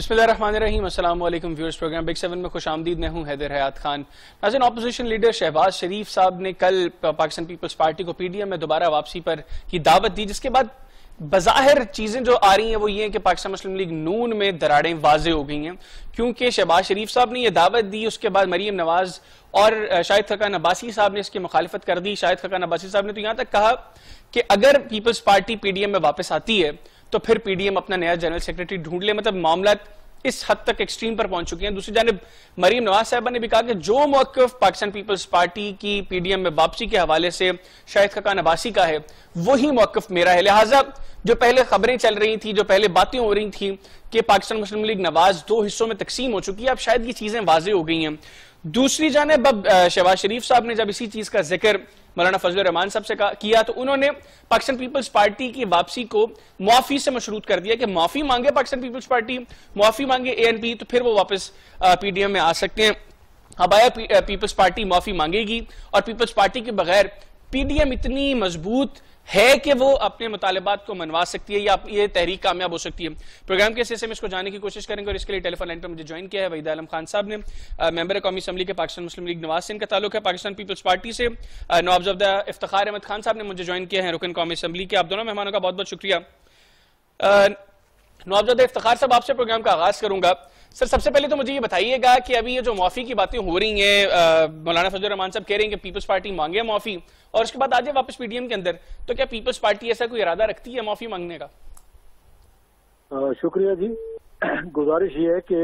बिस्मिल्लाहिर्रहमानिर्रहीम। अस्सलाम वालेकुम व्यूअर्स, प्रोग्राम बिग 7 में खुशामदीद। मैं हूं हैदर हयात खान। नाज़रीन, ऑपोजिशन लीडर शहबाज शरीफ साहब ने कल पाकिस्तान पीपल्स पार्टी को पीडीएम में दोबारा वापसी पर की दावत दी, जिसके बाद बज़ाहिर चीजें जो आ रही हैं वो ये है कि पाकिस्तान मुस्लिम लीग नून में दरारें वाज़े हो गई हैं, क्योंकि शहबाज शरीफ साहब ने यह दावत दी, उसके बाद मरीम नवाज और शाहिद खकान अब्बासी साहब ने इसकी मुखालिफत कर दी। शाहिद खकान अब्बासी साहब ने तो यहां तक कहा कि अगर पीपल्स पार्टी पीडीएम में वापस आती है तो फिर पीडीएम अपना नया जनरल सेक्रेटरी ढूंढ ले। मतलब मामला इस हद तक एक्सट्रीम पर पहुंच चुके हैं। दूसरी जानिब मरीम नवाज साहबा ने भी कहा कि जो मौक़िफ़ पाकिस्तान पीपल्स पार्टी की पीडीएम में वापसी के हवाले से शाहिद खकान अब्बासी का है, वही मौक़िफ़ मेरा है। लिहाजा जो पहले खबरें चल रही थी, जो पहले बातें हो रही थी कि पाकिस्तान मुस्लिम लीग नवाज दो हिस्सों में तकसीम हो चुकी है, अब शायद ये चीजें वाज़े हो गई हैं। दूसरी जानिब अब शहबाज शरीफ साहब ने जब इसी चीज का जिक्र मौलाना फजलुर रहमान साहब से किया तो उन्होंने पाकिस्तान पीपल्स पार्टी की वापसी को मुआफी से मशरूत कर दिया कि माफी मांगे पाकिस्तान पीपल्स पार्टी, मुआफी मांगे एएनपी, तो फिर वो वापस पीडीएम में आ सकते हैं। अब आया पीपल्स पार्टी माफी मांगेगी और पीपल्स पार्टी के बगैर पीडीएम इतनी मजबूत है कि वो अपने मुतालिबात को मनवा सकती है या ये तहरीक कामयाब हो सकती है। प्रोग्राम के हिस्से में इसको जानने की कोशिश करेंगे और इसके लिए टेलीफोन लाइन पर मुझे ज्वाइन किया है वहीद आलम खान साहब ने, मेंबर कौमी असम्बली के पाकिस्तान मुस्लिम लीग नवाज से इनका ताल्लुक है। पाकिस्तान पीपल्स पार्टी से नवाबजदा इफ्तिखार अहमद खान साहब ने मुझे ज्वाइन किया है, रुकन कौमी असम्बली के। आप दोनों मेहमानों का बहुत बहुत शुक्रिया। नवाबजदा इफ्तिखार साहब, आपसे प्रोग्राम का आगाज करूंगा। सर, सबसे पहले तो मुझे ये बताइएगा कि अभी ये जो माफी की बातें हो रही हैं, मौलाना फजलुर रहमान साहब कह रहे हैं कि पीपल्स पार्टी मांगे माफी और उसके बाद आ जाए वापस पीडीएम के अंदर, तो क्या पीपल्स पार्टी ऐसा कोई इरादा रखती है माफी मांगने का? शुक्रिया जी। गुजारिश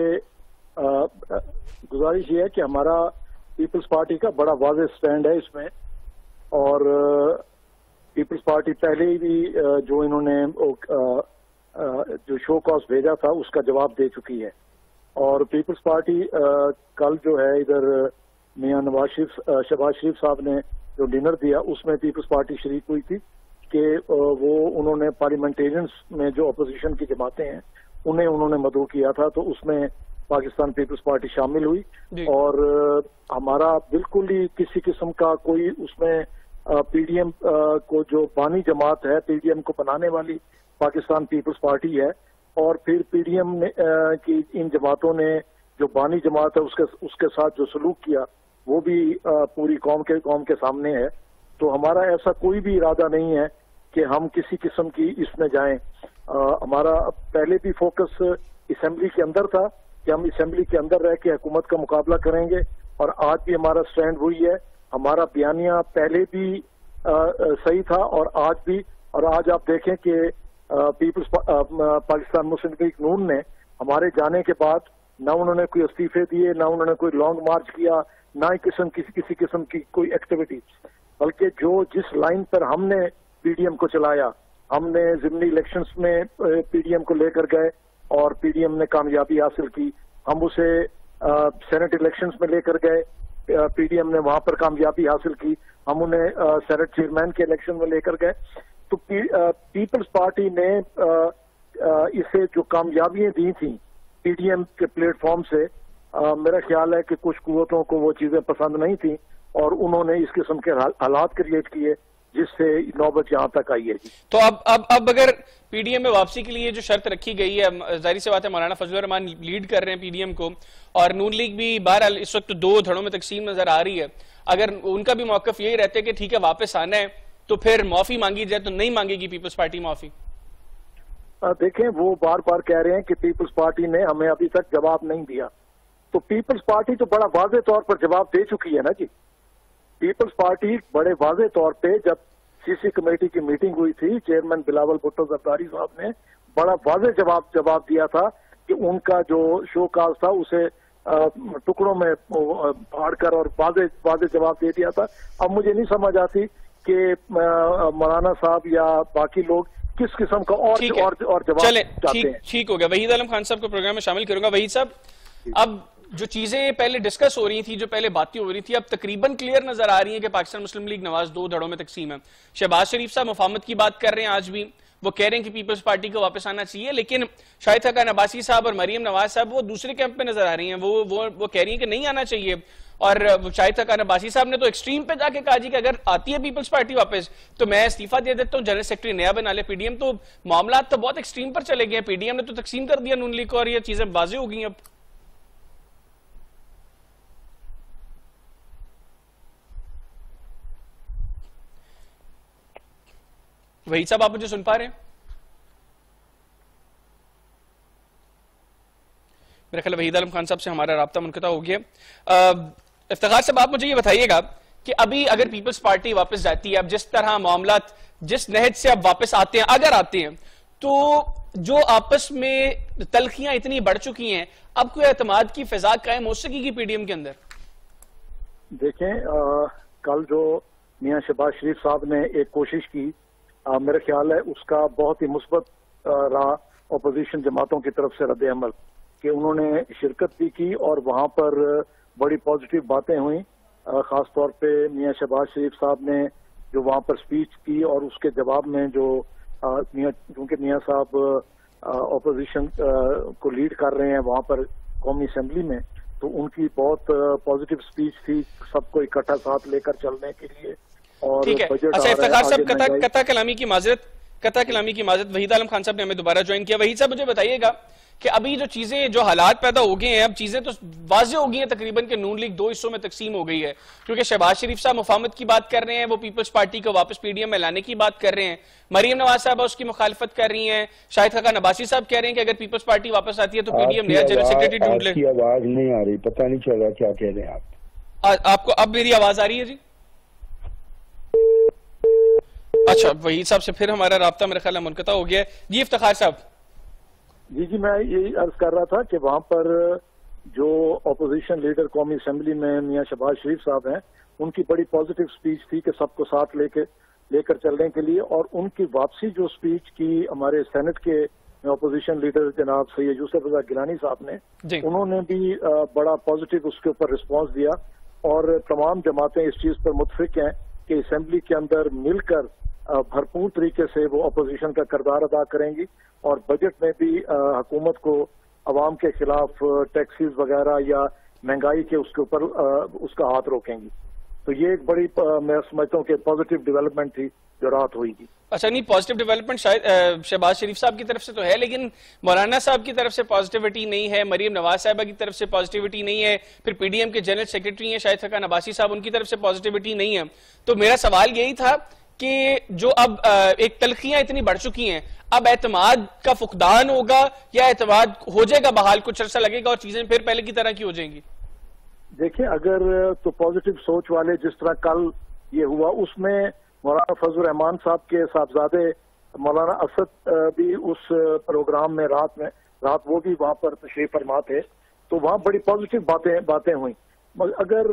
ये है कि हमारा पीपल्स पार्टी का बड़ा वाज़ेह स्टैंड है इसमें, और पीपल्स पार्टी पहले ही भी जो इन्होंने जो शो कॉज भेजा था उसका जवाब दे चुकी है। और पीपल्स पार्टी कल जो है इधर मियां शहबाज शरीफ साहब ने जो डिनर दिया उसमें पीपल्स पार्टी शरीक हुई थी कि वो उन्होंने पार्लियामेंटेरियंस में जो अपोजिशन की जमातें हैं उन्हें उन्होंने मदऊ किया था, तो उसमें पाकिस्तान पीपल्स पार्टी शामिल हुई। और हमारा बिल्कुल ही किसी किस्म का कोई उसमें पीडीएम को जो बानी जमात है, पीडीएम को बनाने वाली पाकिस्तान पीपल्स पार्टी है, और फिर पीडीएम ने की इन जमातों ने जो बानी जमात है उसके साथ जो सलूक किया वो भी पूरी कौम के सामने है। तो हमारा ऐसा कोई भी इरादा नहीं है कि हम किसी किस्म की इसमें जाएं। हमारा पहले भी फोकस असेंबली के अंदर था कि हम असेंबली के अंदर रह के हुकूमत का मुकाबला करेंगे, और आज भी हमारा स्टैंड वही है। हमारा बयानिया पहले भी सही था और आज भी, और आज आप देखें कि पीपल्स पाकिस्तान मुस्लिम लीग नून ने हमारे जाने के बाद ना उन्होंने कोई इस्तीफे दिए, ना उन्होंने कोई लॉन्ग मार्च किया, ना ही किसी किस्म की कोई एक्टिविटी, बल्कि जो जिस लाइन पर हमने पीडीएम को चलाया, हमने ज़िमनी इलेक्शंस में पीडीएम को लेकर गए और पीडीएम ने कामयाबी हासिल की। हम उसे सेनेट इलेक्शंस में लेकर गए, पीडीएम ने वहां पर कामयाबी हासिल की। हम उन्हें सेनेट चेयरमैन के इलेक्शन में लेकर गए। तो पीपल्स पार्टी ने इसे जो कामयाबियां दी थी पीडीएम के प्लेटफॉर्म से, मेरा ख्याल है कि कुछ कुव्वतों को वो चीजें पसंद नहीं थी और उन्होंने इस किस्म के हालात क्रिएट किए जिससे नौबत यहाँ तक आई है जी। तो अब अगर पीडीएम में वापसी के लिए जो शर्त रखी गई है, जाहिर सी बात है मौलाना फजलुर रहमान लीड कर रहे हैं पीडीएम को और नून लीग भी बहरहाल इस वक्त दो धड़ों में तकसीम नजर आ रही है। अगर उनका भी मौकफ यही रहता है कि ठीक है वापस आना है तो फिर माफी मांगी जाए, तो नहीं मांगेगी पीपल्स पार्टी माफी? देखें, वो बार बार कह रहे हैं कि पीपल्स पार्टी ने हमें अभी तक जवाब नहीं दिया, तो पीपल्स पार्टी तो बड़ा वाज़ेह तौर पर जवाब दे चुकी है ना जी। पीपल्स पार्टी बड़े वाज़ेह तौर पे जब सीसी कमेटी की मीटिंग हुई थी, चेयरमैन बिलावल भुट्टो जरदारी साहब ने बड़ा वाज़ेह जवाब दिया था कि उनका जो शो काज था उसे टुकड़ों में फाड़कर और वाज़ेह जवाब दे दिया था। अब मुझे नहीं समझ आती कि मौलाना साहब या बाकी लोग किस किस्म का और जवाब चाहते हैं। ठीक हो गया। वहीद आलम खान साहब को प्रोग्राम में शामिल करूंगा। वहीद साहब, अब जो चीजें पहले डिस्कस हो रही थी, जो पहले बातें हो रही थी, अब तकरीबन क्लियर नजर आ रही है कि पाकिस्तान मुस्लिम लीग नवाज दो धड़ों में तकसीम है। शहबाज शरीफ साहब मुफाहमत की बात कर रहे हैं, आज भी वो कह रहे हैं कि पीपल्स पार्टी को वापस आना चाहिए, लेकिन शाहिद खकान अब्बासी साहब और मरीम नवाज साहब वो दूसरे कैंप में नजर आ रही हैं। वो कह रही हैं कि नहीं आना चाहिए। और शाहिद खान अब्बासी साहब ने तो एक्सट्रीम पे जाके कहा जी कि अगर आती है पीपल्स पार्टी वापस तो मैं इस्तीफा दे देता हूं, जनरल सेक्रेटरी नया बना ले पीडीएम। तो मामला तो बहुत एक्सट्रीम पर चले गए, पीडीएम ने तो तकसीम कर दिया नून लीग को और ये चीजें वाज़े हो गई अब। वही साहब आप मुझे सुन पा रहे हैं? मेरा ख्याल वहीद आलम खान साहब से हमारा राब्ता मुनक़ता हो गया। इफ्तिखार साहब आप मुझे ये बताइएगा कि अभी अगर पीपल्स पार्टी वापस जाती है, अब जिस तरह मामला जिस नहज से अब वापस आते हैं, अगर आते हैं, तो जो आपस में तलखियां इतनी बढ़ चुकी हैं, अब कोई एतमाद की फिजा कायम हो सकेगी पीडीएम के अंदर? देखें, कल जो मियां शहबाज शरीफ साहब ने एक कोशिश की, मेरा ख्याल है उसका बहुत ही मुस्बत रहा अपोजिशन जमातों की तरफ से रद्द अमल, कि उन्होंने शिरकत भी की और वहां पर बड़ी पॉजिटिव बातें हुई। खास तौर पे मियां शहबाज शरीफ साहब ने जो वहां पर स्पीच की और उसके जवाब में जो क्योंकि मियां साहब अपोजिशन को लीड कर रहे हैं वहां पर कौमी असेंबली में, तो उनकी बहुत पॉजिटिव स्पीच थी सबको इकट्ठा साथ लेकर चलने के लिए। और ठीक है, अच्छा इफ्तिखार साहब कता कलामी की माजरत वहीद आलम खान साहब ने हमें दोबारा ज्वाइन किया। वहीद साहब मुझे बताइएगा कि अभी जो चीजें जो हालात पैदा हो गए हैं, अब चीजें तो वाज़े हो गई हैं तकरीबन कि नून लीग दो हिस्सों में तकसीम हो गई है, क्योंकि शहबाज शरीफ साहब मुफाहमत की बात कर रहे हैं, वो पीपल्स पार्टी को वापस पीडीएम में लाने की बात कर रहे हैं, मरियम नवाज साहब उसकी मुखालफत कर रही हैं, शाहिद खान अब्बासी साहब कह रहे हैं कि अगर पीपल्स पार्टी वापस आती है तो पीडीएम नया जनरल सेक्रेटरी ढूंढ ले। आवाज नहीं आ रही, पता नहीं चल रहा क्या कह रहे हैं आप। आपको अब मेरी आवाज आ रही है जी? अच्छा, वही साहब से फिर हमारा राब्ता मेरा ख्याल मुनक़ता हो गया है जी। इफ्तिखार साहब जी, मैं यही अर्ज कर रहा था कि वहां पर जो अपोजिशन लीडर कौमी असेंबली में मियां शहबाज शरीफ साहब हैं, उनकी बड़ी पॉजिटिव स्पीच थी कि सबको साथ लेकर चलने के लिए, और उनकी वापसी जो स्पीच की हमारे सेनेट के अपोजिशन लीडर जनाब सैयद यूसुफ रज़ा गिलानी साहब ने, उन्होंने भी बड़ा पॉजिटिव उसके ऊपर रिस्पॉन्स दिया। और तमाम जमातें इस चीज पर मुतफिक हैं कि असेंबली के अंदर मिलकर भरपूर तरीके से वो अपोजिशन का किरदार अदा करेंगी और बजट में भी हुकूमत को अवाम के खिलाफ टैक्सेस वगैरह या महंगाई के उसके ऊपर उसका हाथ रोकेंगी। तो ये एक बड़ी मैं समझता हूँ कि पॉजिटिव डेवलपमेंट थी जो रात हुई। अच्छा, नहीं पॉजिटिव डेवलपमेंट शायद शहबाज शरीफ साहब की तरफ से तो है, लेकिन मौलाना साहब की तरफ से पॉजिटिविटी नहीं है, मरियम नवाज साहबा की तरफ से पॉजिटिविटी नहीं है, फिर पीडीएम के जनरल सेक्रेटरी हैं शाहिद खान अब्बासी साहब, उनकी तरफ से पॉजिटिविटी नहीं है। तो मेरा सवाल यही था कि जो अब एक तलखियां इतनी बढ़ चुकी हैं, अब एतमाद का फुकदान होगा या एतमाद हो जाएगा बहाल, कुछ अर्सा लगेगा और चीजें फिर पहले की तरह की हो जाएंगी? देखिए, अगर तो पॉजिटिव सोच वाले जिस तरह कल ये हुआ, उसमें मौलाना फजल रहमान साहब के साहबजादे मौलाना असद भी उस प्रोग्राम में रात वो भी वहां पर तशरीफ फरमा थे, तो वहां बड़ी पॉजिटिव बातें हुई। अगर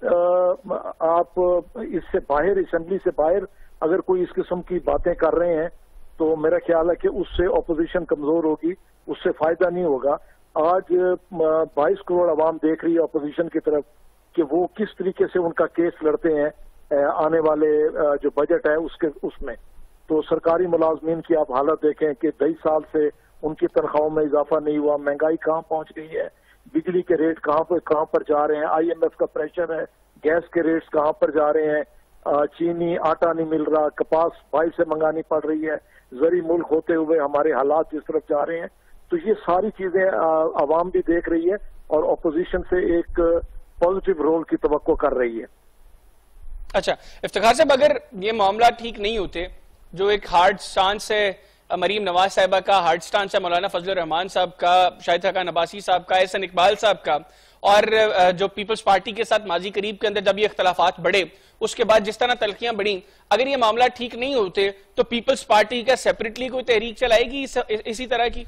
आप इससे बाहर, असेंबली से बाहर अगर कोई इस किस्म की बातें कर रहे हैं, तो मेरा ख्याल है कि उससे ऑपोजिशन कमजोर होगी, उससे फायदा नहीं होगा। आज 22 करोड़ आवाम देख रही है ऑपोजिशन की तरफ कि वो किस तरीके से उनका केस लड़ते हैं आने वाले जो बजट है उसमें। तो सरकारी मुलाजमीन की आप हालत देखें कि 23 साल से उनकी तनख्वाहों में इजाफा नहीं हुआ, महंगाई कहाँ पहुंच गई है, बिजली के रेट कहाँ पर जा रहे हैं, IMF का प्रेशर है, गैस के रेट्स कहाँ पर जा रहे हैं, चीनी आटा नहीं मिल रहा, कपास भाई से मंगानी पड़ रही है, जरी मुल्क होते हुए हमारे हालात जिस तरफ जा रहे हैं। तो ये सारी चीजें आवाम भी देख रही है और ऑपोजिशन से एक पॉजिटिव रोल की तवक्को कर रही है। अच्छा इफ्तिखार साहब, अगर ये मामला ठीक नहीं होते, जो एक हार्ड स्टांस है मरीम नवाज साहिबा का, हार्ड स्टांस है मौलाना फजल रहमान साहब का, शाहिद खान अब्बासी साहब का, एहसन इकबाल साहब का, और जो पीपल्स पार्टी के साथ माजी करीब के अंदर जब ये इख्तलाफात बढ़े, उसके बाद जिस तरह तलखियां बढ़ी, अगर ये मामला ठीक नहीं होते तो पीपल्स पार्टी का सेपरेटली कोई तहरीक चलाएगी इसी तरह की?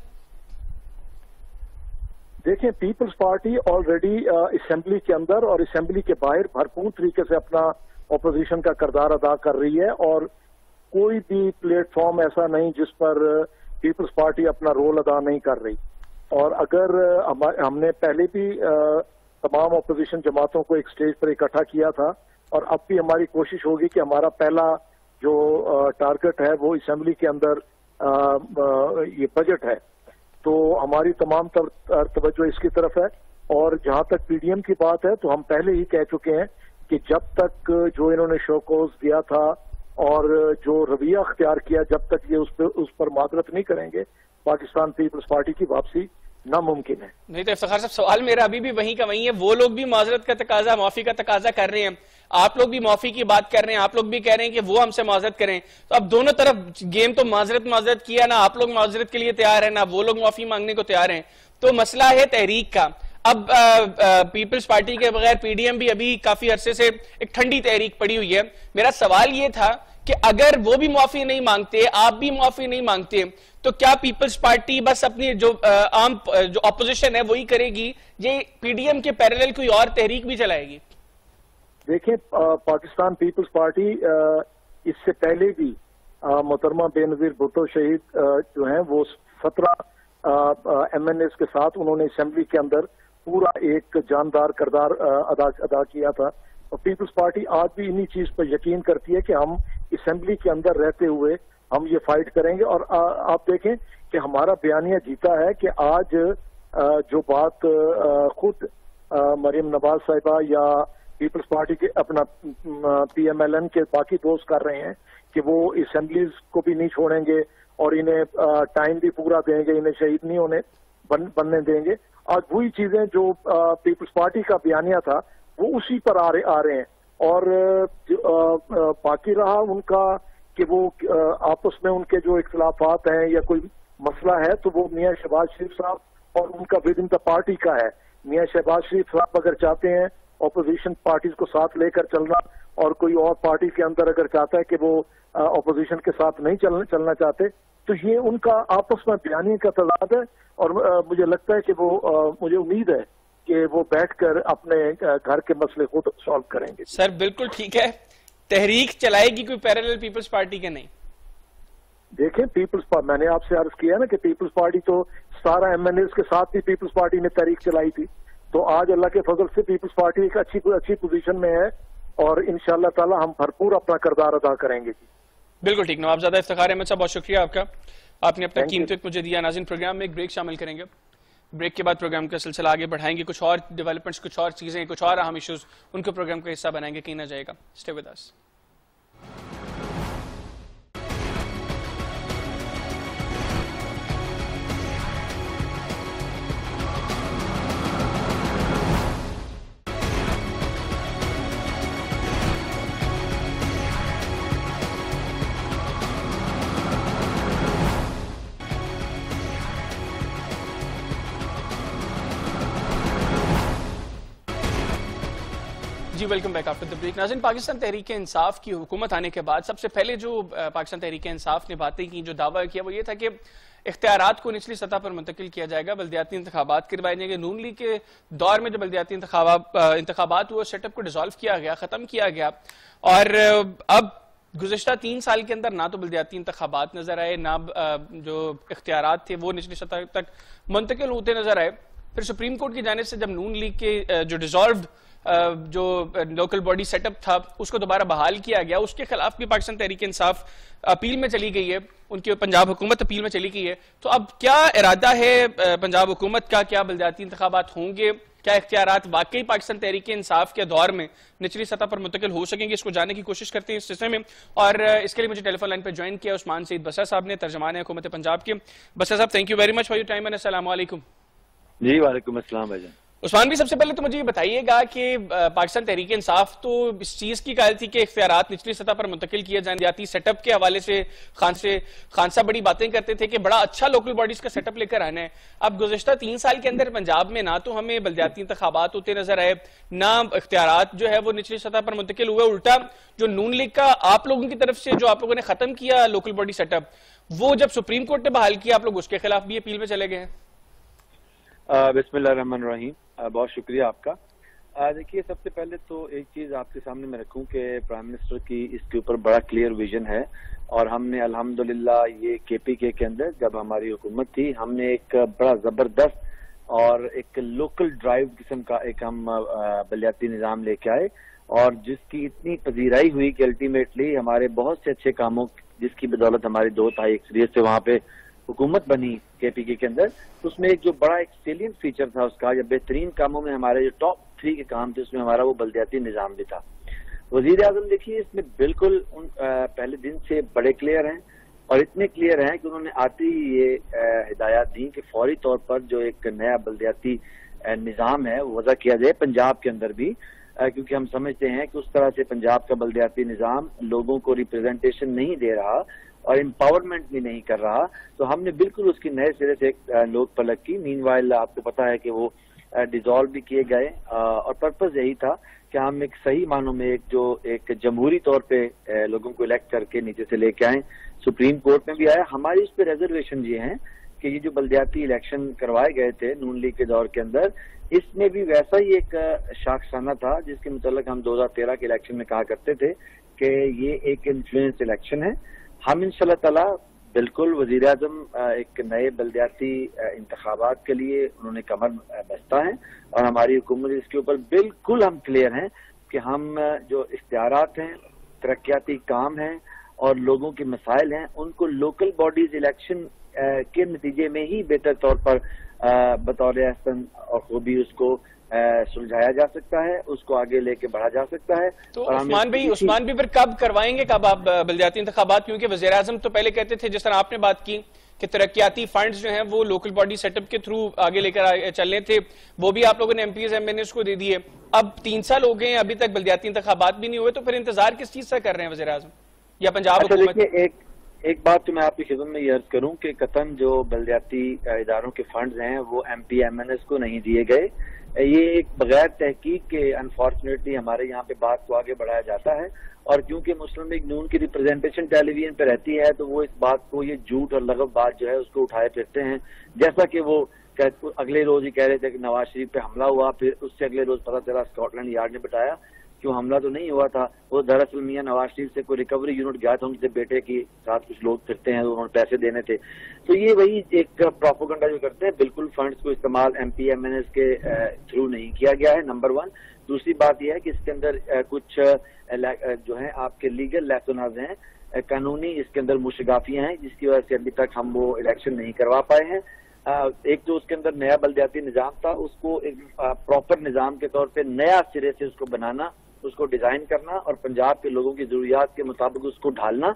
देखिए, पीपल्स पार्टी ऑलरेडी असेंबली के अंदर और असेंबली के बाहर भरपूर तरीके से अपना ऑपोजिशन का किरदार अदा कर रही है और कोई भी प्लेटफॉर्म ऐसा नहीं जिस पर पीपल्स पार्टी अपना रोल अदा नहीं कर रही। और अगर हमने पहले भी तमाम ऑपोजिशन जमातों को एक स्टेज पर इकट्ठा किया था और अब भी हमारी कोशिश होगी कि हमारा पहला जो टारगेट है वो असेंबली के अंदर ये बजट है। तो हमारी तमाम तवज्जो इसकी तरफ है और जहां तक पीडीएम की बात है तो हम पहले ही कह चुके हैं कि जब तक जो इन्होंने शोकॉज दिया था और जो रवैया अख्तियार किया, जब तक ये उस पर मादरत नहीं करेंगे, पाकिस्तान पीपल्स पार्टी की वापसी नामुमकिन है। नहीं तो इफ्तिखार साहब, सवाल मेरा अभी भी वहीं का वहीं है। वो लोग भी माजरत का तकाजा, माफी का तकाजा कर रहे हैं, आप लोग भी माफी की बात कर रहे हैं, आप लोग भी कह रहे हैं कि वो हमसे माजरत करें। तो अब दोनों तरफ गेम तो माजरत किया ना, आप लोग माजरत के लिए तैयार है ना वो लोग माफी मांगने को तैयार हैं। तो मसला है तहरीक का। अब पीपल्स पार्टी के बगैर पीडीएम भी अभी काफी अरसे से एक ठंडी तहरीक पड़ी हुई है। मेरा सवाल ये था कि अगर वो भी माफी नहीं मांगते, आप भी माफी नहीं मांगते, तो क्या पीपल्स पार्टी बस अपनी जो आम जो ऑपोजिशन है वही करेगी, ये पीडीएम के पैरेलल कोई और तहरीक भी चलाएगी? देखिए, पाकिस्तान पीपल्स पार्टी इससे पहले भी मोहतरमा बेनजीर भुट्टो शहीद जो हैं वो 17 एमएनएस के साथ उन्होंने असेंबली के अंदर पूरा एक जानदार किरदार अदा किया था। और पीपल्स पार्टी आज भी इन्हीं चीज पर यकीन करती है कि हम असेंबली के अंदर रहते हुए हम ये फाइट करेंगे। और आप देखें कि हमारा बयानिया जीता है कि आज जो बात खुद मरियम नवाज साहिबा या पीपल्स पार्टी के अपना पीएमएलएन के बाकी दोस्त कर रहे हैं कि वो असेंबलीज को भी नहीं छोड़ेंगे और इन्हें टाइम भी पूरा देंगे, इन्हें शहीद नहीं होने बनने देंगे। आज वही चीजें जो पीपल्स पार्टी का बयानिया था वो उसी पर आ रहे हैं। और बाकी रहा उनका कि वो आपस में उनके जो इख्तिलाफात हैं या कोई मसला है तो वो मियां शहबाज शरीफ साहब और उनका विद इन द पार्टी का है। मियां शहबाज शरीफ साहब अगर चाहते हैं ऑपोजिशन पार्टीज को साथ लेकर चलना, और कोई और पार्टी के अंदर अगर चाहता है कि वो ऑपोजिशन के साथ नहीं चलना चाहते, तो ये उनका आपस में बयानी का तजाद है। और मुझे लगता है कि वो मुझे उम्मीद है कि वो बैठकर अपने घर के मसले खुद सॉल्व करेंगे। सर बिल्कुल ठीक है, तहरीक चलाएगी कोई पैरेलल पीपल्स पार्टी के? नहीं, देखें मैंने आपसे अर्ज किया ना कि पीपल्स पार्टी तो 17 एमएनएस के साथ भी पीपल्स पार्टी ने तहरीक चलाई थी। तो आज अल्लाह के फजल से पीपल्स पार्टी एक अच्छी पोजीशन में है और इंशाअल्लाह ताला हम भरपूर अपना किरदार अदा करेंगे। बिल्कुल ठीक। नवाब ज़्यादा इफ्तिखार अहमद साहब, बहुत शुक्रिया आपका, आपने अपना कीमती वक्त मुझे दिया। नाज़रीन, प्रोग्राम में एक ब्रेक शामिल करेंगे, ब्रेक के बाद प्रोग्राम का सिलसिला आगे बढ़ाएंगे। कुछ और डेवलपमेंट्स, कुछ और चीजें, कुछ और अहम इश्यूज, उनको प्रोग्राम का हिस्सा बनाएंगे, कहीं ना जाएगा। Stay with us. जी welcome back after the break. नाज़रीन, पाकिस्तान तहरीक इंसाफ की हुकूमत आने के बाद सबसे पहले जो पाकिस्तान तहरीक इंसाफ ने बातें की, जो दावा किया, वो ये था कि इख्तियारात को निचली सतह पर मुंतकिल किया जाएगा, बल्दियाती इंतखाबात करवाए जाएंगे। नून लीग के दौर में जो बल्दियाती इंतखाबात हुए, सेटअप को डिसॉल्व किया गया, खत्म किया गया। और अब गुज़िश्ता 3 साल के अंदर ना तो बल्दियाती इंतखाबात नजर आए, ना जो इख्तियारात थे वो निचली सतह तक मुंतकिल होते नजर आए। फिर सुप्रीम कोर्ट की जानिब से जब नून लीग के जो डिसॉल्व जो लोकल बॉडी सेटअप था उसको दोबारा बहाल किया गया, उसके खिलाफ भी पाकिस्तान तहरीक इंसाफ अपील में चली गई है, उनकी पंजाब हुकूमत अपील में चली गई है। तो अब क्या इरादा है पंजाब हुकूमत का? क्या बल्दियाती इंतखाबात होंगे? क्या इख्तियारात वाकई पाकिस्तान तहरीक इंसाफ के दौर में निचली सतह पर मुंतकिल हो सकेंगे? इसको जानने की कोशिश करते हैं इस सिलसिले में। और इसके लिए मुझे टेलीफोन लाइन पर ज्वाइन किया उस्मान सईद बसरा साहब ने, तर्जमान हुकूमत पंजाब के। बसरा साहब, thank you very much for your time and अस्सलाम वालेकुम। जी वालेकुम अस्सलाम भाईजान। उस्मान भी, सबसे पहले तो मुझे ये बताइएगा कि पाकिस्तान तहरीक इंसाफ तो इस चीज की कायल थी कि इख्तियारात निचली सतह पर मुंतकिल किए जाए। जाती सेटअप के हवाले से खान साहब बड़ी बातें करते थे कि बड़ा अच्छा लोकल बॉडीज का सेटअप लेकर आना है। अब गुज़िश्ता 3 साल के अंदर पंजाब में ना तो हमें बल्दियाती इंतखाबात होते नजर आए, ना इख्तियारात जो है वो निचली सतह पर मुंतकिल हुए। उल्टा जो नून लीग का आप लोगों की तरफ से जो आप लोगों ने खत्म किया लोकल बॉडी सेटअप, वो जब सुप्रीम कोर्ट ने बहाल किया, आप लोग उसके खिलाफ भी अपील में चले गए हैं। बिस्मिल्लाहिर्रहमानिर्रहीम, बहुत शुक्रिया आपका। देखिए, सबसे पहले तो एक चीज आपके सामने मैं रखूं कि प्राइम मिनिस्टर की इसके ऊपर बड़ा क्लियर विजन है और हमने अल्हम्दुलिल्लाह ये केपीके के अंदर जब हमारी हुकूमत थी, हमने एक बड़ा जबरदस्त और एक लोकल ड्राइव किस्म का एक हम बल्दियाती निज़ाम लेके आए और जिसकी इतनी पजीराई हुई कि अल्टीमेटली हमारे बहुत से अच्छे कामों जिसकी बदौलत हमारी 2 तिहाई अक्सरियत से वहाँ पे हुकूमत बनी केपीके के अंदर, तो उसमें एक जो बड़ा एक सेलियंट फीचर था उसका, या बेहतरीन कामों में हमारे जो टॉप 3 के काम थे उसमें हमारा वो बल्दियाती निज़ाम भी था। वजीर आजम देखिए इसमें बिल्कुल पहले दिन से बड़े क्लियर हैं, और इतने क्लियर हैं कि उन्होंने आते ही ये हिदायत दी कि फौरी तौर पर जो एक नया बल्दियाती निज़ाम है वो वज़ा किया जाए पंजाब के अंदर भी, क्योंकि हम समझते हैं कि उस तरह से पंजाब का बल्दियाती निज़ाम लोगों को रिप्रेजेंटेशन नहीं दे रहा और एम्पावरमेंट भी नहीं कर रहा। तो हमने बिल्कुल उसकी नए सिरे से लोक पलट की। मीनवाइल आपको पता है कि वो डिसॉल्व भी किए गए, और पर्पस यही था कि हम एक सही मानों में एक जमहूरी तौर पे लोगों को इलेक्ट करके नीचे से लेके आए। सुप्रीम कोर्ट में भी आया। हमारी इस पे रिजर्वेशन ये हैं कि ये जो बल्दियाती इलेक्शन करवाए गए थे नून लीग के दौर के अंदर, इसमें भी वैसा ही एक शाखसाना था जिसके मुताल्लिक हम 2013 के इलेक्शन में कहा करते थे कि ये एक इन्फ्लुएंस इलेक्शन है। हम इंशाल्लाह ताला बिल्कुल वजीर आजम एक नए बल्दियाती इंतखाबात के लिए उन्होंने कमर बस्ता है, और हमारी हुकूमत इसके ऊपर बिल्कुल हम क्लियर हैं कि हम जो इख्तियारात हैं, तरक्याती काम हैं और लोगों के मसाइल हैं, उनको लोकल बॉडीज इलेक्शन के नतीजे में ही बेहतर तौर पर बतौर अहसन और खूबी उसको सुलझाया जा सकता है, उसको आगे लेके बढ़ा जा सकता है। तो उस्मान भी फिर कब करवाएंगे, कब आप बल्दियाती इंतखाबात? क्योंकि वज़ीर आज़म तो पहले कहते थे, जिस तरह आपने बात की कि तरक्याती फंड्स जो हैं वो लोकल बॉडी सेटअप के थ्रू आगे लेकर चलने थे, वो भी आप लोगों ने एमपीज एमएनएस को दे दिए। अब 3 साल हो गए हैं, अभी तक बल्दियाती इंतखाबात भी नहीं हुए, तो फिर इंतजार किस चीज से कर रहे हैं वज़ीर आज़म या पंजाब हुकूमत? एक बात तो मैं आपकी खिदमत में ये अर्ज करूं कि कतन जो बल्दियाती इदारों के फंड्स हैं वो एमपी एमएनएस को नहीं दिए गए। ये एक बगैर तहकीक के अनफॉर्चुनेटली हमारे यहाँ पे बात को आगे बढ़ाया जाता है, और क्योंकि मुस्लिम लीग नून की रिप्रेजेंटेशन टेलीविजन पे रहती है तो वो इस बात को, ये झूठ और लगभ बात जो है उसको उठाए फिरते हैं। जैसा कि वो अगले रोज ही कह रहे थे कि नवाज शरीफ पे हमला हुआ, फिर उससे अगले रोज पता चला स्कॉटलैंड यार्ड ने बताया क्यों हमला तो नहीं हुआ था, वो दरअसल मियां नवाज शरीफ से कोई रिकवरी यूनिट गया था, उनके बेटे के साथ कुछ लोग फिरते हैं, उन्होंने पैसे देने थे। तो ये वही एक प्रोपेगेंडा जो करते हैं, बिल्कुल फंड्स को इस्तेमाल एमपी एमएनएस के थ्रू नहीं किया गया है, नंबर 1। दूसरी बात यह है कि इसके अंदर कुछ जो है आपके लीगल लैसोनाज हैं, कानूनी इसके अंदर मुशगाफियां हैं, जिसकी वजह से अभी तक हम वो इलेक्शन नहीं करवा पाए हैं। एक तो उसके अंदर नया बल्दियाती निज़ाम था, उसको एक प्रॉपर निज़ाम के तौर पे नया सिरे से उसको बनाना, उसको डिजाइन करना और पंजाब के लोगों की जरूरियात के मुताबिक उसको ढालना,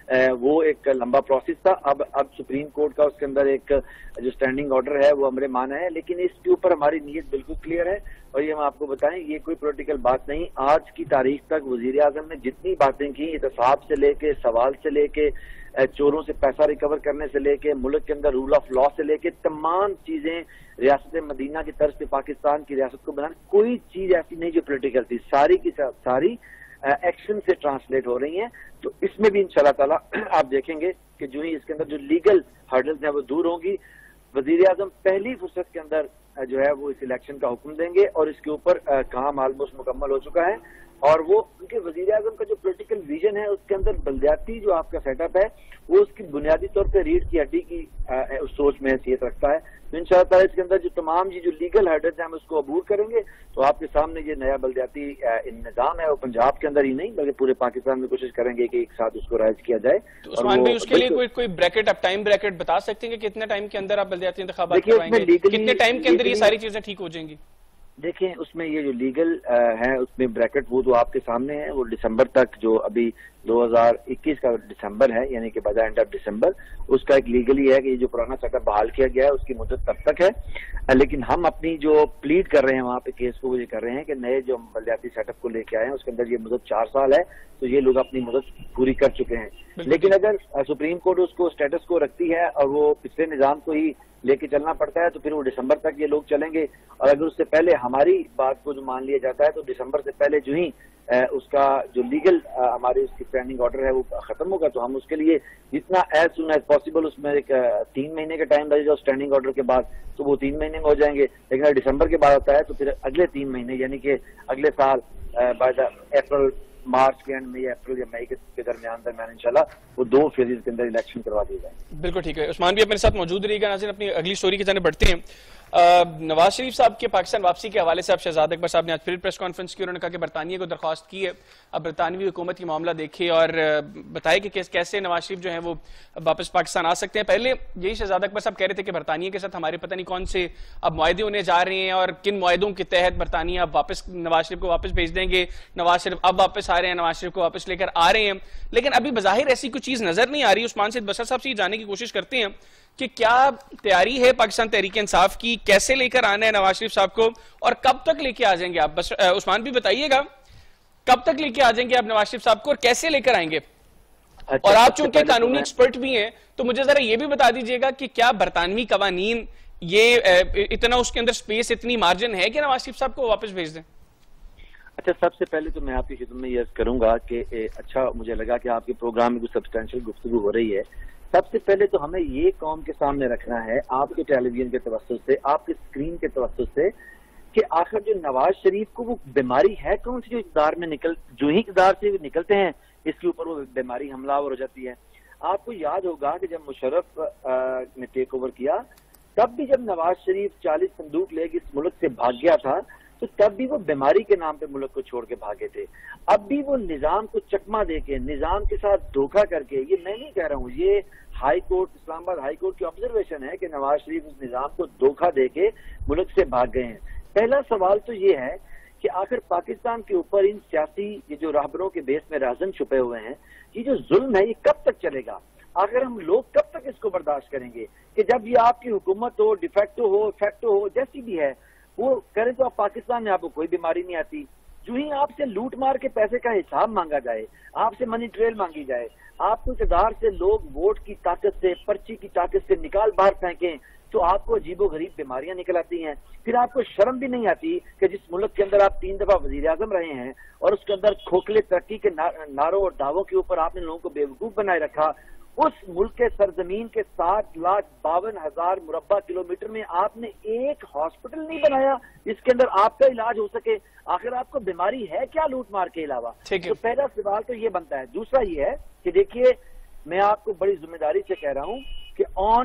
वो एक लंबा प्रोसेस था। अब सुप्रीम कोर्ट का उसके अंदर एक जो स्टैंडिंग ऑर्डर है वो हमरे माना है, लेकिन इसके ऊपर हमारी नीयत बिल्कुल क्लियर है, और ये हम आपको बताएं ये कोई पॉलिटिकल बात नहीं। आज की तारीख तक वजीर आजम ने जितनी बातें की, एहतसाब से लेके, सवाल से लेके, चोरों से पैसा रिकवर करने से लेके, मुल्क के अंदर रूल ऑफ लॉ से लेके, तमाम चीजें रियासत मदीना की तर्ज पे पाकिस्तान की रियासत को बनाने, कोई चीज ऐसी नहीं जो पॉलिटिकल थी, सारी की सारी एक्शन से ट्रांसलेट हो रही हैं। तो इसमें भी इंशाल्लाह ताला आप देखेंगे कि जो ही इसके अंदर जो लीगल हर्डल्स हैं वो दूर होंगी। वजीर आजम पहली फुर्सत के अंदर जो है वो इस इलेक्शन का हुक्म देंगे, और इसके ऊपर काम ऑलमोस्ट मुकम्मल हो चुका है, और वो उनके वजीर आजम का जो पॉलिटिकल विजन है उसके अंदर बल्दियाती जो आपका सेटअप है वो उसकी बुनियादी तौर पर रीढ़ की हड्डी की उस सोच में हैसियत रखता है। तो इंशाअल्लाह इसके अंदर जो तमाम जो लीगल हर्डल्स हैं हम उसको अबूर करेंगे, तो आपके सामने ये नया बल्दियाती निज़ाम है वो पंजाब के अंदर ही नहीं बल्कि पूरे पाकिस्तान में कोशिश करेंगे कि एक साथ उसको राइज किया जाए। तो उस्मान भाई उसके लिए कोई ब्रैकेट, आप टाइम ब्रैकेट बता सकते हैं कि कितने टाइम के अंदर आप बल्दियाती इंतखाबात करवाएंगे, कितने टाइम के अंदर ये सारी चीजें ठीक हो जाएंगी? देखें उसमें ये जो लीगल है उसमें ब्रैकेट वो तो आपके सामने है, वो दिसंबर तक, जो अभी 2021 का दिसंबर है यानी कि by the end of December, उसका एक लीगली है कि ये जो पुराना सेटअप बहाल किया गया है उसकी मुद्दत तब तक है। लेकिन हम अपनी जो प्लीड कर रहे हैं वहाँ पे केस को ये कर रहे हैं कि नए जो बल्दियाती सेटअप को लेके आए हैं उसके अंदर ये मुद्दत 4 साल है, तो ये लोग अपनी मुद्दत पूरी कर चुके हैं। लेकिन अगर सुप्रीम कोर्ट उसको स्टेटस को रखती है और वो पिछले निजाम को ही लेके चलना पड़ता है तो फिर वो दिसंबर तक ये लोग चलेंगे, और अगर उससे पहले हमारी बात को जो मान लिया जाता है तो दिसंबर से पहले जो ही उसका जो लीगल हमारी उसकी स्टैंडिंग ऑर्डर है वो खत्म होगा, तो हम उसके लिए जितना एज सुन एज पॉसिबल उसमें एक 3 महीने का टाइम लगेगा स्टैंडिंग ऑर्डर के बाद, तो वो 3 महीने में हो जाएंगे। लेकिन अगर दिसंबर के बाद होता है तो फिर अगले 3 महीने यानी कि अगले साल बाय द अप्रैल मार्च के एंड में, अप्रैल या मई के दरमियान इंशाल्लाह वो 2 फेजेस के अंदर इलेक्शन करवा दिए जाएंगे। बिल्कुल ठीक है। उस्मान भी अपने साथ मौजूद रहिएगा। नाज़रीन अपनी अगली स्टोरी की जाने बढ़ते हैं। नवाज शरीफ साहब के पाकिस्तान वापसी के हवाले से अब शहजाद अकबर साहब ने आज फिर प्रेस कॉन्फ्रेंस की। उन्होंने कहा कि बरतानिया को दरख्वास्त की है अब बरतानवी हुकूमत की मामला देखे और बताए कि कैसे नवाज शरीफ जो है वो वापस पाकिस्तान आ सकते हैं। पहले यही शहजाद अकबर साहब कह रहे थे कि बरतानिया के साथ हमारे पता नहीं कौन से अब मुआहदे होने जा रहे हैं और किन मुआहदों के तहत बरतानिया अब वापस नवाज शरीफ को वापस भेज देंगे। नवाज शरीफ अब वापस आ रहे हैं, नवाज शरीफ को वापस लेकर आ रहे हैं, लेकिन अभी बज़ाहिर ऐसी कोई चीज नजर नहीं आ रही। उस्मान सैयद बसर साहब से ये जानने की कोशिश करते हैं कि क्या तैयारी है पाकिस्तान तहरीक इंसाफ की, कैसे लेकर आना है नवाज शरीफ साहब को और कब तक लेके आ जाएंगे आप? बस उस्मान भी बताइएगा कब तक लेके आ जाएंगे आप नवाज शरीफ साहब को और कैसे लेकर आएंगे? अच्छा, और आप चूंकि कानूनी एक्सपर्ट भी हैं तो मुझे जरा ये भी बता दीजिएगा कि क्या बरतानवी कवानीन ये इतना उसके अंदर स्पेस, इतनी मार्जिन है कि नवाज शरीफ साहब को वापस भेज दें? अच्छा, सबसे पहले तो मैं आपकी खिदमत में यह करूंगा कि अच्छा मुझे लगा कि आपके प्रोग्राम में कुछ सब्सटेंशियल गुफ्तगू हो रही है। सबसे पहले तो हमें ये कौम के सामने रखना है आपके टेलीविजन के तवज्जुह से, आपके स्क्रीन के तवज्जुह से, कि आखिर जो नवाज शरीफ को वो बीमारी है कौन सी जो इक़्तिदार में जो ही इक़्तिदार से निकलते हैं इसके ऊपर वो बीमारी हमलावर हो जाती है। आपको याद होगा कि जब मुशर्रफ ने टेक ओवर किया तब भी जब नवाज शरीफ 40 संदूक लेके इस मुल्क से भाग गया था तो तब भी वो बीमारी के नाम पे मुल्क को छोड़ के भागे थे। अब भी वो निजाम को चकमा देके, निजाम के साथ धोखा करके, ये मैं नहीं कह रहा हूँ, ये high court, Islamabad high court की ऑब्जर्वेशन है कि नवाज शरीफ उस निजाम को धोखा देके मुल्क से भाग गए हैं। पहला सवाल तो ये है कि आखिर पाकिस्तान के ऊपर इन सियासी ये जो रहबरों के बेस में राजन छुपे हुए हैं, ये जो जुल्म है ये कब तक चलेगा? आखिर हम लोग कब तक इसको बर्दाश्त करेंगे कि जब ये आपकी हुकूमत हो, डिफेक्टो हो, फैक्टो हो, जैसी भी है वो करें तो आप पाकिस्तान में आपको कोई बीमारी नहीं आती। जो ही आपसे लूट मार के पैसे का हिसाब मांगा जाए, आपसे मनी ट्रेल मांगी जाए, आपको इक़्तिदार से लोग वोट की ताकत से, पर्ची की ताकत से निकाल बाहर फेंकें तो आपको अजीबो गरीब बीमारियां निकल आती हैं। फिर आपको शर्म भी नहीं आती कि जिस मुल्क के अंदर आप 3 दफा वजीर आजम रहे हैं और उसके अंदर खोखले तरक्की के नारों और दावों के ऊपर आपने लोगों को बेवकूफ बनाए रखा। उस मुल्क के सरजमीन के 7,52,000 मुरब्बा किलोमीटर में आपने एक हॉस्पिटल नहीं बनाया जिसके अंदर आपका इलाज हो सके। आखिर आपको बीमारी है क्या लूट मार के अलावा? तो पहला सवाल तो ये बनता है। दूसरा ये है कि देखिए, मैं आपको बड़ी जिम्मेदारी से कह रहा हूं कि ऑन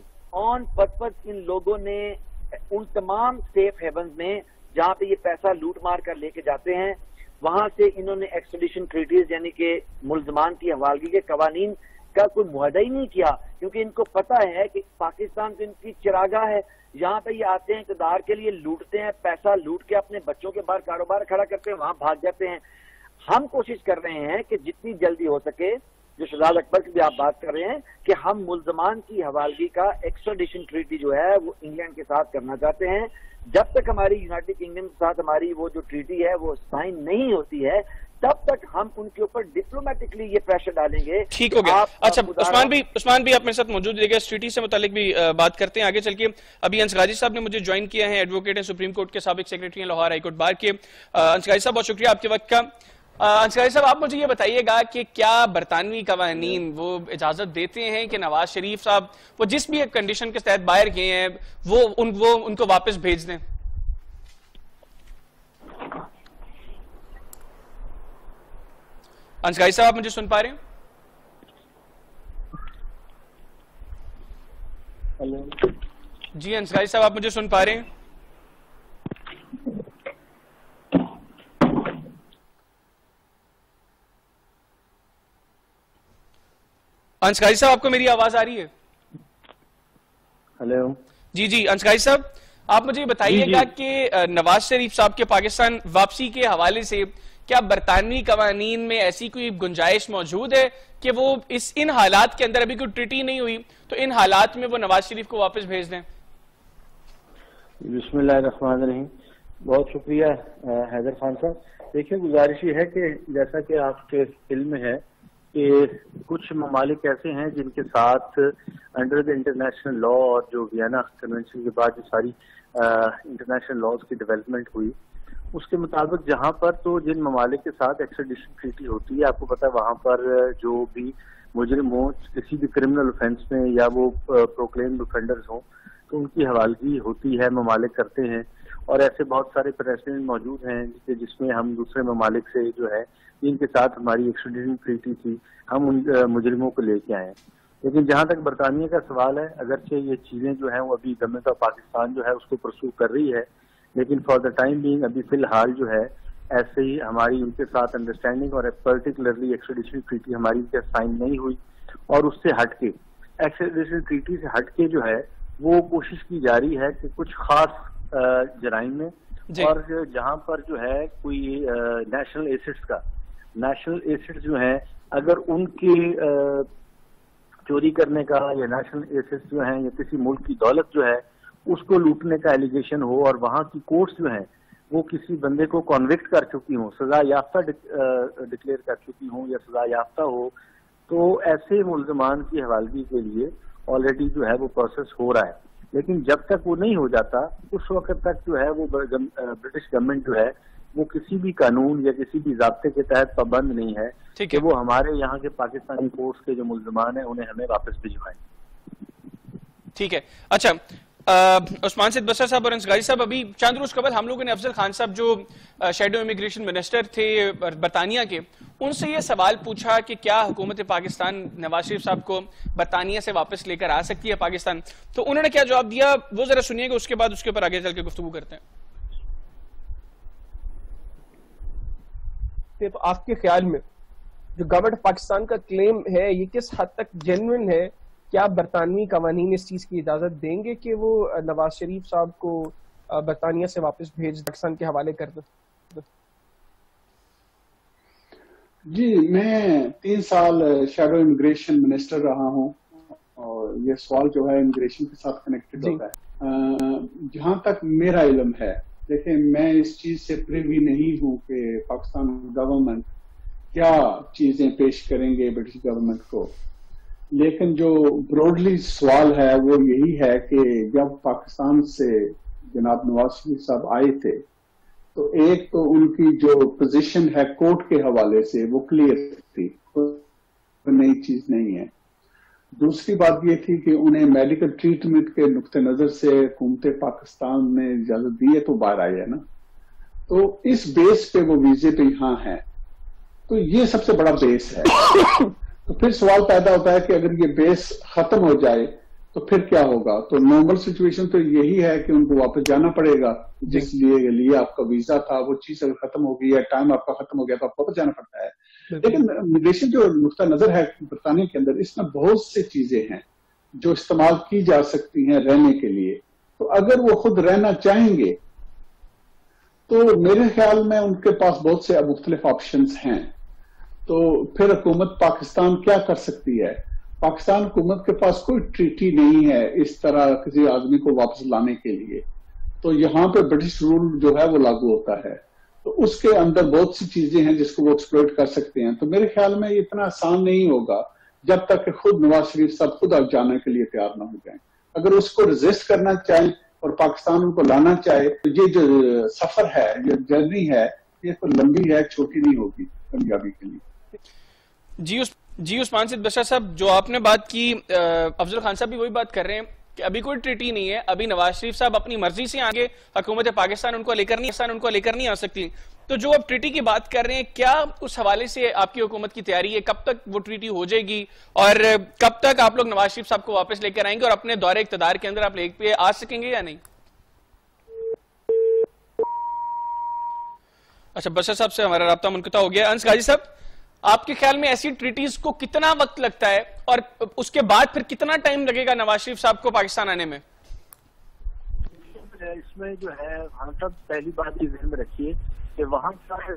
पर्पस इन लोगों ने उन तमाम सेफ हेवन्स में जहां पे ये पैसा लूट मार कर लेके जाते हैं, वहां से इन्होंने एक्सट्रेडिशन ट्रीटीज यानी कि मुल्जमान की हवालगी के कवानीन का कोई मुआहदा ही नहीं किया, क्योंकि इनको पता है कि पाकिस्तान तो इनकी चिरागा है। यहाँ पे ये आते हैं, इक़्तिदार के लिए लूटते हैं, पैसा लूट के अपने बच्चों के बाहर कारोबार खड़ा करते हैं, वहां भाग जाते हैं। हम कोशिश कर रहे हैं कि जितनी जल्दी हो सके, जो शहजाद अकबर की भी आप बात कर रहे हैं, कि हम मुल्जमान की हवालगी का एक्स्ट्राडिशन ट्रीटी जो है वो इंग्लैंड के साथ करना चाहते हैं। जब तक हमारी यूनाइटेड किंगडम के साथ हमारी वो जो ट्रीटी है वो साइन नहीं होती है, तब तक हम उनके ऊपर डिप्लोमेटिकली ये प्रेशर डालेंगे। ठीक हो गया। अच्छा, उस्मान भी आप मेरे साथ मौजूद रहेगा, इस ट्रीटी से मुतालिक भी बात करते हैं आगे चल के। अभी अंस गाजी साहब ने मुझे ज्वाइन किया है, एडवोकेट हैं, सुप्रीम कोर्ट के साबिक सेक्रेटरी हैं, लाहौर हाईकोर्ट बार के। अंस गाजी साहब बहुत शुक्रिया आपके वक्त का। अंस गाजी साहब, आप मुझे ये बताइएगा कि क्या बरतानवी कवानीन वो इजाजत देते हैं कि नवाज शरीफ साहब वो जिस भी कंडीशन के तहत बाहर गए हैं वो उनको वापस भेज दें? अंसगाई साहब, आप मुझे सुन पा रहे हैं? हेलो जी अंसगाई साहब, आप मुझे सुन पा रहे हैं? अंसगाई साहब, आपको मेरी आवाज आ रही है? हेलो जी अंसगाई साहब, आप मुझे बताइएगा कि नवाज शरीफ साहब के पाकिस्तान वापसी के हवाले से क्या बरतानवी कवानीन में ऐसी कोई गुंजाइश मौजूद है कि वो इन हालात के अंदर, अभी कोई ट्रीटी नहीं हुई तो इन हालात में वो नवाज शरीफ को वापस भेज दें? बिस्मिल्लाहिर्रहमानिर्रहीम। बहुत शुक्रिया हैदर खान साहब। देखिए, गुजारिश ये है कि जैसा कि आपके इल्म में है कि कुछ ममालिक ऐसे हैं जिनके साथ अंडर द इंटरनेशनल लॉ और जो वियना कन्वेंशन के बाद जो सारी इंटरनेशनल लॉज की डेवलपमेंट हुई उसके मुताबिक जहां पर तो जिन ममालिक के साथ एक्स्ट्राडिशन ट्रीटी होती है, आपको पता है वहां पर जो भी मुजरिम हो किसी भी क्रिमिनल ऑफेंस में या वो प्रोक्लेम्ड ऑफेंडर्स हो तो उनकी हवालगी होती है, ममालिक करते हैं। और ऐसे बहुत सारे प्रेसिडेंट मौजूद हैं जिसमें हम दूसरे ममालिक से जो है जिनके साथ हमारी एक्स्ट्राडिशन ट्रीटी थी, हम उन मुजरिमों को लेके आए। लेकिन जहां तक बरतानिया का सवाल है, अगरचे ये चीजें जो है वो अभी गवर्नमेंट ऑफ पाकिस्तान जो है उसको परसू कर रही है, लेकिन फॉर द टाइम बीइंग अभी फिलहाल जो है ऐसे ही हमारी उनके साथ अंडरस्टैंडिंग और पर्टिकुलरली एक्स्ट्रेडिशन ट्रीटी हमारी साइन नहीं हुई, और उससे हटके एक्स्ट्रेडिशन ट्रीटी से हटके जो है वो कोशिश की जा रही है कि कुछ खास जराइम में और जहां पर जो है कोई नेशनल एसेट्स जो है अगर उनके चोरी करने का या नेशनल एसेट्स जो है या किसी मुल्क की दौलत जो है उसको लूटने का एलिगेशन हो और वहां की कोर्ट्स जो है वो किसी बंदे को कॉन्विक्ट कर चुकी हो, सजा याफ्ता डिक्लेयर कर चुकी हो या सजा याफ्ता हो, तो ऐसे मुल्ज़मान की हवालगी के लिए ऑलरेडी जो है वो प्रोसेस हो रहा है। लेकिन जब तक वो नहीं हो जाता उस वक्त तक जो है वो ब्रिटिश गवर्नमेंट जो है वो किसी भी कानून या किसी भी ज़ाब्ते के तहत पाबंद नहीं है कि वो हमारे यहाँ के पाकिस्तानी कोर्ट्स के जो मुल्ज़मान हैं उन्हें हमें वापस भिजवाएं। ठीक है। अच्छा, उस्मान सिद्द बशर साहब और अंसगारी साहब, अभी चंद रोज कबल हम लोगों ने अफजल खान साहब जो शैडो इमिग्रेशन मिनिस्टर थे बरतानिया के, उनसे ये सवाल पूछा कि क्या हुकूमत पाकिस्तान नवाज शरीफ साहब को बरतानिया से वापस लेकर आ सकती है पाकिस्तान, तो उन्होंने क्या जवाब दिया वो जरा सुनिएगा, उसके बाद उसके ऊपर आगे चल के गुफ्तगू करते हैं। तो आपके ख्याल में जो गवर्नमेंट पाकिस्तान का क्लेम है ये किस हद तक जेन्युइन है? क्या बरतानवी कवानीन इस चीज की इजाजत देंगे कि वो नवाज शरीफ साहब को बरतानिया से वापस भेज पाकिस्तान के हवाले कर दें? जी, मैं 3 साल शैडो इमिग्रेशन मिनिस्टर रहा हूं और ये सवाल जो है इमिग्रेशन के साथ कनेक्टेड होता है। जहां तक मेरा इल्म है, देखिए मैं इस चीज से प्रिवी नहीं हूं कि पाकिस्तान गवर्नमेंट क्या चीजें पेश करेंगे ब्रिटिश गवर्नमेंट को, लेकिन जो ब्रॉडली सवाल है वो यही है कि जब पाकिस्तान से जनाब नवाज शरीफ साहब आए थे तो एक तो उनकी जो पोजीशन है कोर्ट के हवाले से वो क्लियर थी, तो नई चीज नहीं है। दूसरी बात ये थी कि उन्हें मेडिकल ट्रीटमेंट के नुक्ते नजर से हुकूमत पाकिस्तान ने इजाजत दी है तो बाहर आए है ना, तो इस बेस पे वो वीजे पे यहाँ है, तो ये सबसे बड़ा बेस है। तो फिर सवाल पैदा होता है कि अगर ये बेस खत्म हो जाए तो फिर क्या होगा? तो नॉर्मल सिचुएशन तो यही है कि उनको वापस जाना पड़ेगा, जिस लिए आपका वीजा था वो चीज अगर खत्म हो गई है, टाइम आपका खत्म हो गया तो आपको वापस जाना पड़ता है। लेकिन इमिग्रेशन जो नुक्ता नजर है बरतानिया के अंदर, इसमें बहुत सी चीजें हैं जो इस्तेमाल की जा सकती हैं रहने के लिए। तो अगर वो खुद रहना चाहेंगे तो मेरे ख्याल में उनके पास बहुत से मुख्तलिफ ऑप्शंस हैं। तो फिर हुकूमत पाकिस्तान क्या कर सकती है? पाकिस्तान हुकूमत के पास कोई ट्रीटी नहीं है इस तरह किसी आदमी को वापस लाने के लिए, तो यहाँ पे ब्रिटिश रूल जो है वो लागू होता है, तो उसके अंदर बहुत सी चीजें हैं जिसको वो एक्सप्लॉइट कर सकते हैं। तो मेरे ख्याल में ये इतना आसान नहीं होगा जब तक कि खुद नवाज शरीफ साहब खुद अब जाने के लिए तैयार ना हो जाए। अगर उसको रेजिस्ट करना चाहे और पाकिस्तान उनको लाना चाहे तो ये जो सफर है, ये जर्नी है, ये तो लंबी है, छोटी नहीं होगी पंजाबी के लिए। जी उस्मान सिद्द बशर साहब, जो आपने बात की, अफजल खान साहब भी वही बात कर रहे हैं कि अभी कोई ट्रीटी नहीं है, अभी नवाज शरीफ साहब अपनी मर्जी से आगे हुकूमत पाकिस्तान उनको लेकर नहीं आ सकती। तो जो अब ट्रीटी की बात कर रहे हैं, क्या उस हवाले से आपकी हुकूमत की तैयारी है? कब तक वो ट्रीटी हो जाएगी और कब तक आप लोग नवाज शरीफ साहब को वापस लेकर आएंगे और अपने दौरे इक़्तिदार के अंदर आप लेके आ सकेंगे या नहीं? अच्छा, बशर साहब से हमारा राब्ता मुनक़ता हो गया। अंसगारी साहब, आपके ख्याल में ऐसी ट्रीटीज को कितना वक्त लगता है और उसके बाद फिर कितना टाइम लगेगा नवाज शरीफ साहब को पाकिस्तान आने में? इसमें जो है हम सब पहली बात ये ध्यान में रखिए कि वहाँ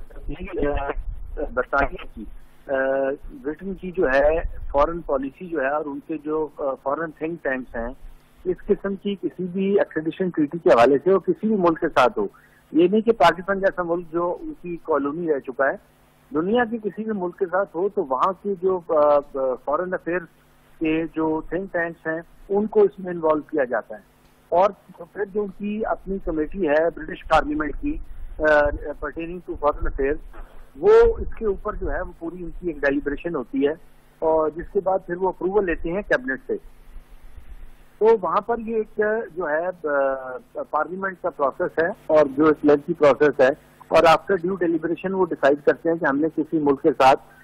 बरतानिया की ब्रिटेन की जो है फॉरेन पॉलिसी जो है और उनके जो फॉरेन थिंक टैंक्स हैं, इस किस्म की किसी भी एक्सेडिशन ट्रीटी के हवाले से और किसी भी मुल्क के साथ हो, ये नहीं कि पाकिस्तान जैसा मुल्क जो उनकी कॉलोनी रह चुका है, दुनिया के किसी भी मुल्क के साथ हो, तो वहाँ की जो फॉरेन अफेयर्स के जो थिंक टैंक्स हैं उनको इसमें इन्वॉल्व किया जाता है। और तो फिर जो उनकी अपनी कमेटी है ब्रिटिश पार्लियामेंट की पर्टेनिंग टू फॉरेन अफेयर्स, वो इसके ऊपर जो है वो पूरी उनकी एक डेलिब्रेशन होती है और जिसके बाद फिर वो अप्रूवल लेते हैं कैबिनेट से। तो वहाँ पर ये एक जो है पार्लियामेंट का प्रोसेस है और जो एक लेंथी प्रोसेस है, और आफ्टर ड्यू डेलिब्रेशन वो डिसाइड करते हैं कि हमने किसी मुल्क के साथ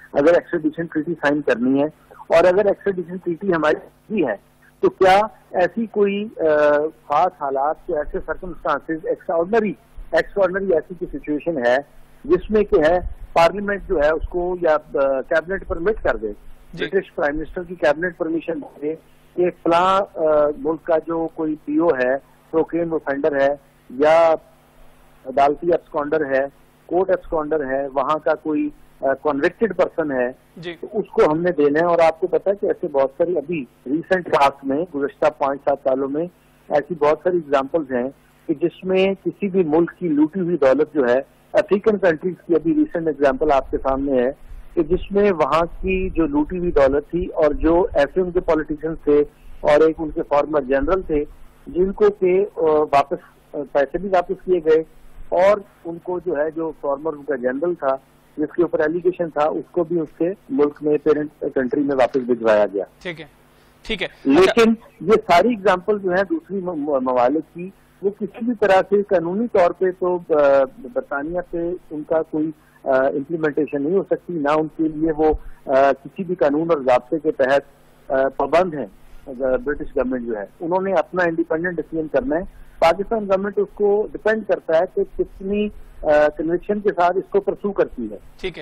अगर एक्स्ट्राडिशन ट्रीटी साइन करनी है, और अगर एक्स्ट्राडिशन ट्रीटी हमारी भी है तो क्या ऐसी कोई खास हालात के ऐसे सर्कमस्टांसेस एक्स्ट्राऑर्डिनरी ऐसी की सिचुएशन है जिसमें कि है पार्लियामेंट जो है उसको या कैबिनेट परमिट कर दे, ब्रिटिश प्राइम मिनिस्टर की कैबिनेट परमिशन दे कि फलां मुल्क का जो कोई पीओ है, प्रोक्लेम ऑफेंडर है या अदालती एब्सकॉन्डर है, कोर्ट एब्सकॉन्डर है, वहां का कोई कॉन्विक्टेड पर्सन है, तो उसको हमने देना है। और आपको पता है कि ऐसे बहुत सारी अभी रिसेंट पास्ट में गुज़श्ता 5-7 सालों में ऐसी बहुत सारी एग्जांपल्स हैं कि जिसमें किसी भी मुल्क की लूटी हुई दौलत जो है, अफ्रीकन कंट्रीज की अभी रिसेंट एग्जांपल आपके सामने है कि जिसमें वहां की जो लूटी हुई दौलत थी और जो ऐसे उनके पॉलिटिशियंस थे और एक उनके फॉर्मर जनरल थे जिनको के वापस पैसे भी वापस किए गए और उनको जो है जो फॉर्मर उनका जनरल था जिसके ऊपर एलिगेशन था उसको भी उसके मुल्क में पेरेंट कंट्री में वापस भिजवाया गया। ठीक है, ठीक है। लेकिन ये सारी एग्जांपल जो है दूसरी ममालिक की, वो किसी भी तरह से कानूनी तौर पे तो बरतानिया पे उनका कोई इम्प्लीमेंटेशन नहीं हो सकती, ना उनके लिए वो किसी भी कानून और ज़ाब्ते के तहत पाबंद है। ब्रिटिश गवर्नमेंट जो है उन्होंने अपना इंडिपेंडेंट डिसीजन करना है, पाकिस्तान गवर्नमेंट उसको डिपेंड करता है कि कितनी कन्विक्शन के साथ इसको परसू करती है। ठीक है,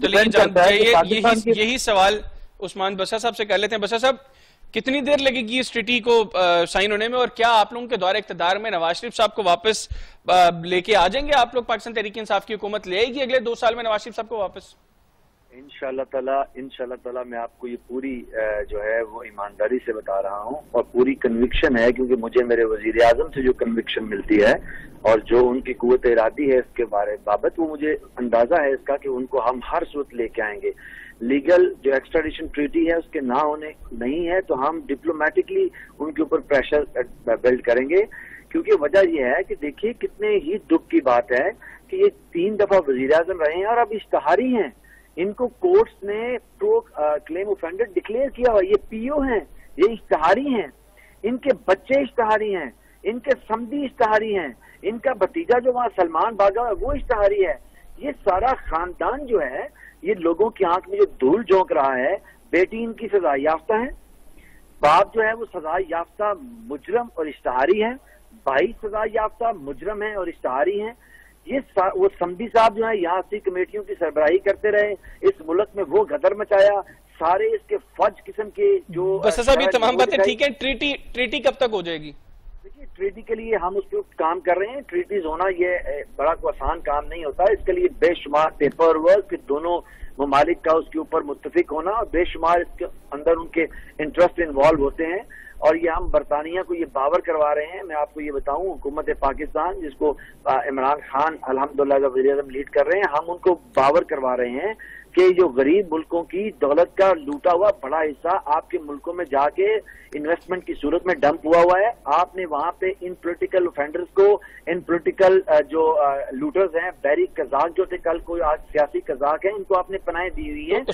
चलिए यही सवाल उस्मान बसर साहब से कर लेते हैं। बसर साहब, कितनी देर लगेगी इस ट्रीटी को साइन होने में, और क्या आप लोगों के दौरे इक़्तिदार में नवाज शरीफ साहब को वापस लेके आ जाएंगे? आप लोग पाकिस्तान तहरीक इंसाफ की हुकूमत ले आएगी अगले 2 साल में नवाज शरीफ साहब को वापस? इंशाल्लाह ताला मैं आपको ये पूरी जो है वो ईमानदारी से बता रहा हूँ और पूरी कन्विक्शन है, क्योंकि मुझे मेरे वजीर आजम से जो कन्विक्शन मिलती है और जो उनकी कुव्वत इरादी है इसके बाबत, वो मुझे अंदाजा है इसका कि उनको हम हर सूरत लेके आएंगे। लीगल जो एक्स्ट्राडिशन ट्रीटी है उसके ना होने नहीं है तो हम डिप्लोमेटिकली उनके ऊपर प्रेशर बिल्ड करेंगे, क्योंकि वजह यह है कि देखिए कितने ही दुख की बात है कि ये 3 दफा वजीर आजम रहे हैं और अब इश्तहारी हैं। इनको कोर्ट्स ने प्रो क्लेम ऑफेंडर डिक्लेयर किया हुआ, ये पीओ हैं, ये इश्तहारी हैं, इनके बच्चे इश्तहारी हैं, इनके समधी इश्तहारी हैं, इनका भतीजा जो वहां सलमान भागा है वो इश्तहारी है। ये सारा खानदान जो है ये लोगों की आंख में जो धूल झोंक रहा है। बेटी इनकी सजा याफ्ता है, बाप जो है वो सजा याफ्ता मुजरम और इश्तहारी है, भाई सजा याफ्ता मुजरम है और इश्तहारी है। ये वो समधी साहब जो है यहाँ से कमेटियों की सरबराही करते रहे, इस मुल्क में वो गदर मचाया, सारे इसके फज किस्म के जो तमाम बातें ठीक है। ट्रीटी कब तक हो जाएगी? देखिए, ट्रीटी के लिए हम उस पर काम कर रहे हैं। ट्रीटीज होना ये बड़ा कोई आसान काम नहीं होता, इसके लिए बेशुमार पेपर वर्क, दोनों ममालिक का उसके ऊपर मुत्तफिक होना और बेशुमार इसके अंदर उनके इंटरेस्ट इन्वॉल्व होते हैं। और ये हम बरतानिया को ये बावर करवा रहे हैं। मैं आपको ये बताऊं, हुकूमत पाकिस्तान जिसको इमरान खान अल्हम्दुलिल्लाह वज़ीर-ए-आज़म लीड कर रहे हैं, हम उनको बावर करवा रहे हैं कि जो गरीब मुल्कों की दौलत का लूटा हुआ बड़ा हिस्सा आपके मुल्कों में जाके इन्वेस्टमेंट की सूरत में डंप हुआ है। आपने वहां पे इन पॉलिटिकल ऑफेंडर्स को, इन पॉलिटिकल जो लूटर्स हैं, बैरी कजाक जो थे कल कोई आज सियासी कजाक है, इनको आपने पनाह दी हुई है।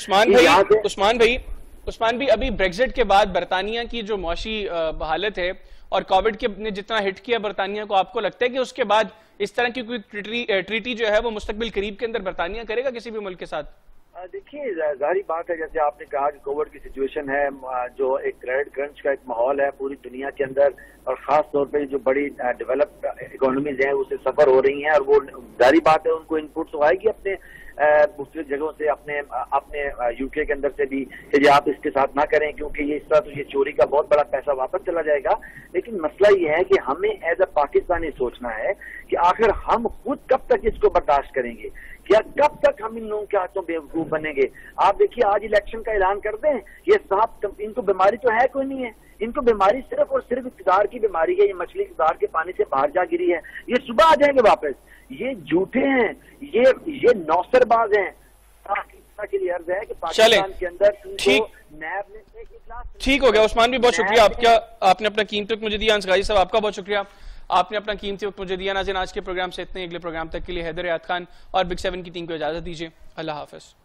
उस्मान भाई, अभी ब्रेक्जिट के बाद बरतानिया की जो मौशी हालत है और कोविड के ने जितना हिट किया बरतानिया को, आपको लगता है कि उसके बाद इस तरह की कोई ट्रीटी जो है वो मुस्तकबिल करीब के अंदर बरतानिया करेगा किसी भी मुल्क के साथ? देखिए, जाहिर बात है, जैसे आपने कहा कि कोविड की सिचुएशन है, जो एक क्रेडिट क्रंच का एक माहौल है पूरी दुनिया के अंदर और खास तौर पे जो बड़ी डेवलप्ड इकोनॉमीज हैं उससे सफर हो रही हैं, और वो जाहिर बात है उनको इनपुट तो आएगी अपने मुख्तलिफ जगहों से, अपने यूके के अंदर से भी कि आप इसके साथ ना करें क्योंकि ये इस तरह तो ये चोरी का बहुत बड़ा पैसा वापस चला जाएगा। लेकिन मसला ये है कि हमें एज अ पाकिस्तानी सोचना है कि आखिर हम खुद कब तक इसको बर्दाश्त करेंगे, क्या कब तक हम इन लोगों के हाथों बेवकूफ बनेंगे। आप देखिए, आज इलेक्शन का ऐलान कर दें, ये साहब इनको बीमारी तो है कोई नहीं है, इनको बीमारी सिर्फ और सिर्फ इक़्तिदार की बीमारी है, ये मछली इक़्तिदार के पानी से बाहर जा गिरी है, ये सुबह आ जाएंगे वापस। ये झूठे हैं, ये नौसरबाज हैं। के लिए अर्ज है कि पाकिस्तान के अंदर ठीक हो गया। उस्मान भी बहुत शुक्रिया आपका, आपने अपना कीमती वक्त मुझे दिया। अंसगारी साहब आपका बहुत शुक्रिया, आपने अपना कीमती वक्त मुझे दिया। नाज़रीन, आज के प्रोग्राम से इतने, अगले प्रोग्राम तक के लिए हैदर हयात खान और बिग 7 की टीम को इजाजत दीजिए। अल्लाह हाफिज।